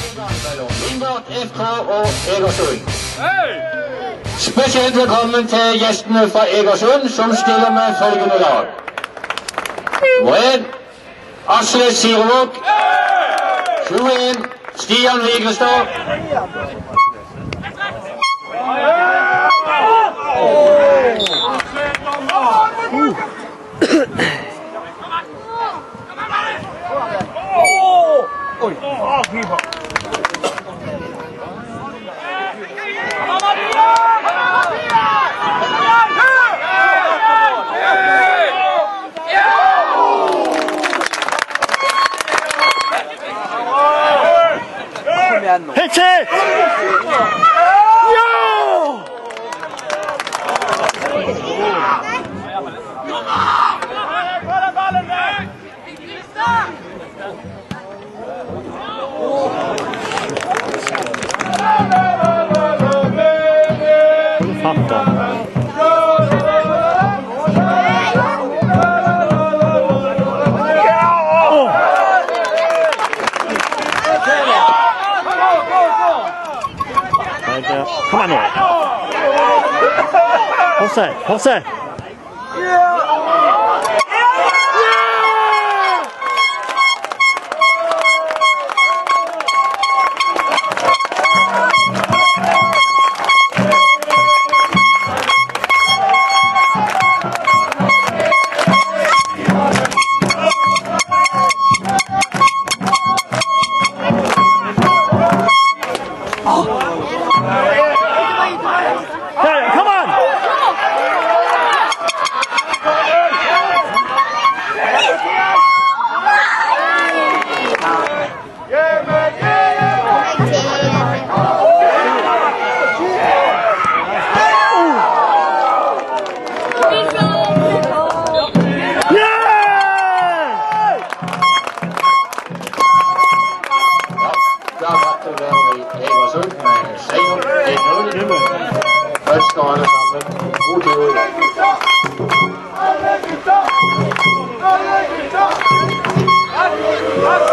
Vindbjart FK og Egersund. Spesielt velkommen til gjestene fra Egersund, som stiller med følgende lag. Nummer 1, Asle Sirevåg. 21, Stian Vigrestad. Oi! Hit it! Come on now. Offside. Først står alle sammen. God tur i dag.